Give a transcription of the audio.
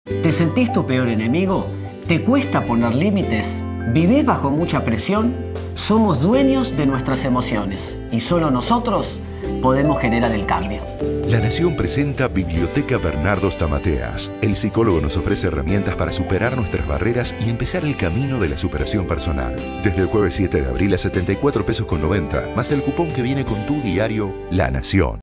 ¿Te sentís tu peor enemigo? ¿Te cuesta poner límites? ¿Vivís bajo mucha presión? Somos dueños de nuestras emociones y solo nosotros podemos generar el cambio. La Nación presenta Biblioteca Bernardo Stamateas. El psicólogo nos ofrece herramientas para superar nuestras barreras y empezar el camino de la superación personal. Desde el jueves 7 de abril a 74 pesos con 90, más el cupón que viene con tu diario La Nación.